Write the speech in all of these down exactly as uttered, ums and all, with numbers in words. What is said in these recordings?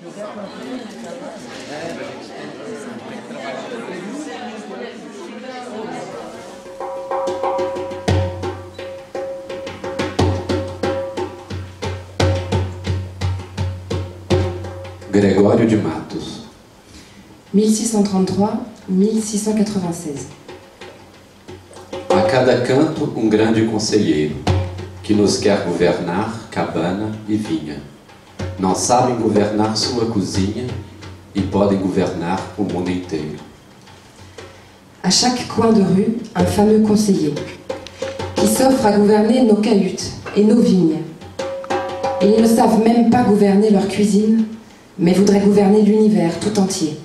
Gregório de Matos. mille six cent trente-trois à mille six cent quatre-vingt-seize. A cada canto um grande conselheiro, que nos quer governar cabana e vinha. Não sabem governar sua cozinha e podem governar o mundo inteiro. À chaque coin de rue, un fameux conseiller, qui s'offre à gouverner nos cahutes et nos vignes. Ils ne savent même pas gouverner leur cuisine, mais voudraient gouverner l'univers tout entier.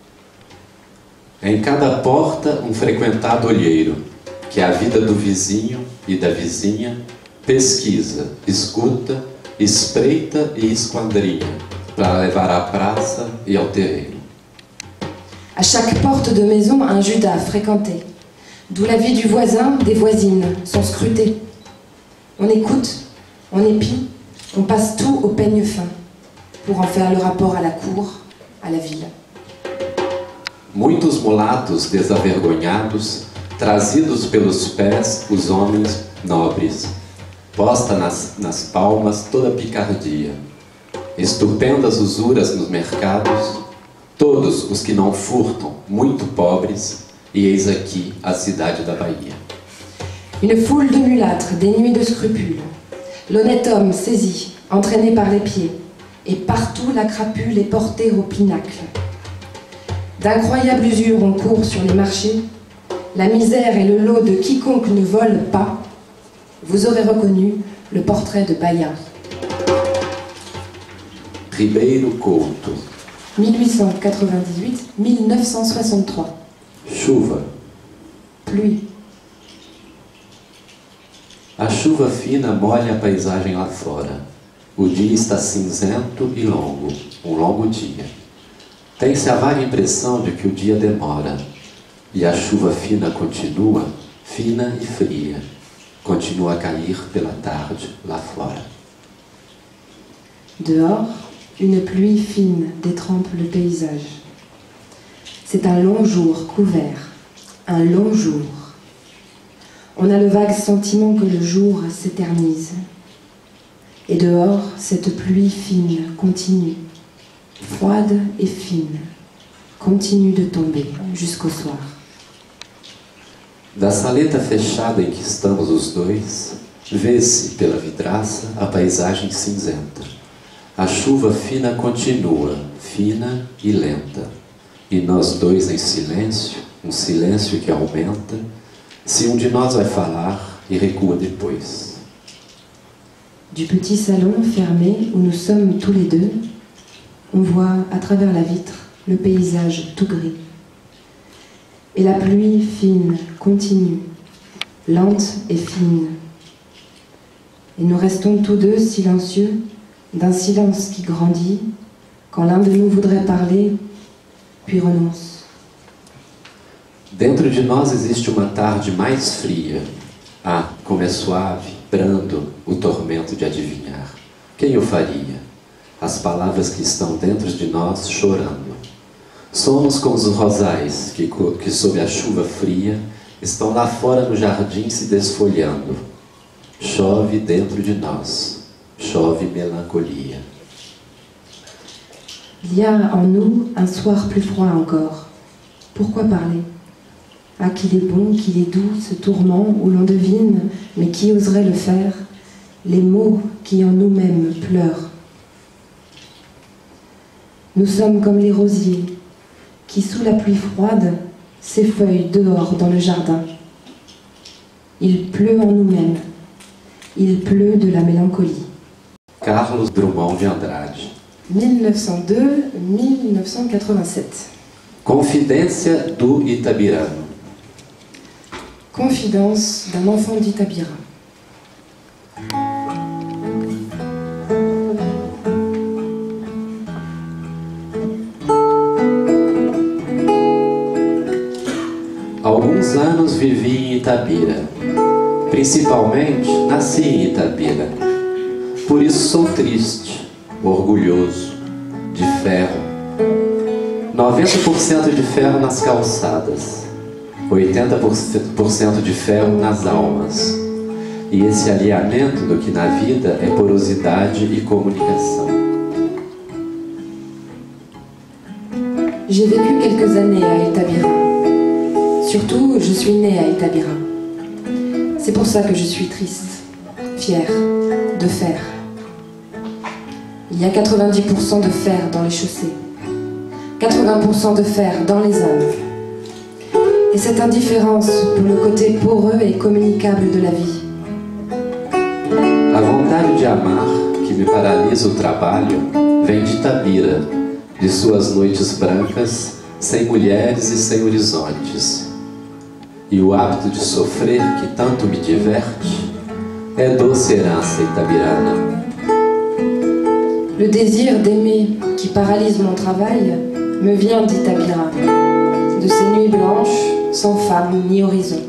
Em cada porta um frequentado olheiro, que a vida do vizinho e da vizinha pesquisa, escuta, espreita e esquadrinha, para levar à praça e ao terreiro. À chaque porte de maison, un Judas fréquenté, d'où la vie du voisin, des voisines sont scrutées. On écoute, on épie, on passe tout au peigne fin, pour en faire le rapport à la cour, à la ville. Muitos mulatos desavergonhados, trazidos pelos pés os homens nobres, posta nas, nas palmas toda a picardia, estupendas usuras nos mercados, todos os que não furtam, muito pobres, e eis aqui a cidade da Bahia. Une foule de mulâtres, dénués de scrupules, l'honnête homme saisi, entraîné par les pieds, et partout la crapule est portée au pinacle. D'incroyables usures on court sur les marchés, la misère est le lot de quiconque ne vole pas. Vous aurez reconnu le portrait de Bayard. Ribeiro Couto. mille huit cent quatre-vingt-dix-huit à mille neuf cent soixante-trois. Chuva. Pluie. A chuva fina molha a paisagem lá fora. O dia está cinzento e longo, um longo dia. Tem-se a vaga impressão de que o dia demora, e a chuva fina continua, fina e fria, continua a cair pela tarde lá fora. Dehors, une pluie fine détrempe le paysage. C'est un long jour couvert, un long jour. On a le vague sentiment que le jour s'éternise. Et dehors, cette pluie fine continue, froide et fine, continue de tomber jusqu'au soir. Da saleta fechada em que estamos os dois, vê-se pela vidraça a paisagem cinzenta. A chuva fina continua, fina e lenta. E nós dois em silêncio, um silêncio que aumenta, se um de nós vai falar e recua depois. Du petit salon fermé où nous sommes tous les deux, on voit à travers la vitre le paysage tout gris. Et la pluie fine continue, lente et fine. Et nous restons tous deux silencieux, d'un silence qui grandit, quand l'un de nous voudrait parler, puis renonce. Dentro de nós existe uma tarde mais fria. Ah, como é suave, brando o tormento de adivinhar. Quem o faria? As palavras que estão dentro de nós chorando. Somos como os rosais que, que sob a chuva fria estão lá fora no jardim se desfolhando. Chove dentro de nós, chove melancolia. Il y a en nous un soir plus froid encore. Pourquoi parler? Ah, qu'il est bon, qu'il est doux, ce tourment où l'on devine, mais qui oserait le faire? Les mots qui en nous-mêmes pleurent. Nous sommes comme les rosiers, qui sous la pluie froide s'effeuillent dehors dans le jardin. Il pleut en nous-mêmes, il pleut de la mélancolie. Carlos Drummond de Andrade. mille neuf cent deux à mille neuf cent quatre-vingt-sept. Confidência do Itabirano. Confidence d'un enfant d'Itabira. Alguns anos vivi em Itabira. Principalmente nasci em Itabira. Por isso sou triste, orgulhoso, de ferro. noventa por cento de ferro nas calçadas, oitenta por cento de ferro nas almas. E esse alinhamento do que na vida é porosidade e comunicação. J'ai vécu quelques années à Itabira. Surtout, je suis née à Itabira. C'est pour ça que je suis triste, fière, de fer. Il y a quatre-vingt-dix pour cent de fer dans les chaussées, quatre-vingts pour cent de fer dans les âmes. Et cette indifférence pour le côté poreux et communicable de la vie. A vontade de amar, que me paralisa o trabalho, vem de Itabira, de suas noites brancas, sem mulheres e sem horizontes. E o hábito de sofrer, que tanto me diverte, é doce herança itabirana. Le désir d'aimer qui paralyse mon travail me vient d'Itabira, de ces nuits blanches, sans femme ni horizon.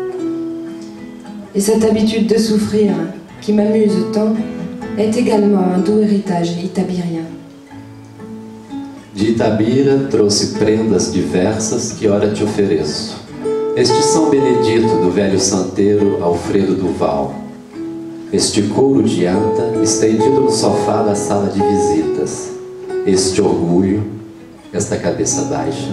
Et cette habitude de souffrir, qui m'amuse tant, est également un doux héritage itabirien. De Itabira trouxe prendas diversas que ora te ofereço. Este São Benedito do velho santeiro Alfredo Duval. Este couro de anta estendido no sofá da sala de visitas. Este orgulho, esta cabeça baixa.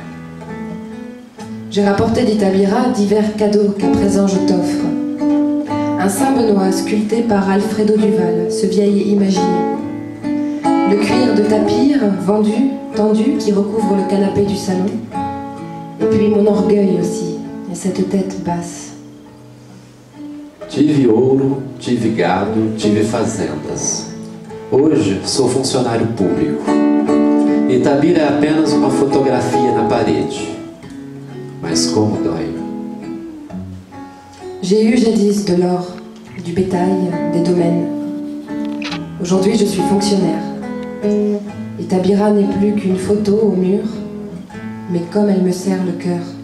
J'ai rapporté d'Itabira divers cadeaux qu'à présent je t'offre. Un saint Benoît sculpté par Alfredo Duval, ce vieil imaginé. Le cuir de tapir vendu, tendu, qui recouvre le canapé du salon. Et puis mon orgueil aussi, et cette tête basse. Tive ouro, tive gado, tive fazendas. Hoje sou funcionário público. Itabira é apenas uma fotografia na parede. Mas como dói. J'ai eu jadis de l'or, du bétail, des domaines. Aujourd'hui je suis fonctionnaire. Itabira n'est plus qu'une photo au mur, mais comme elle me serre le cœur.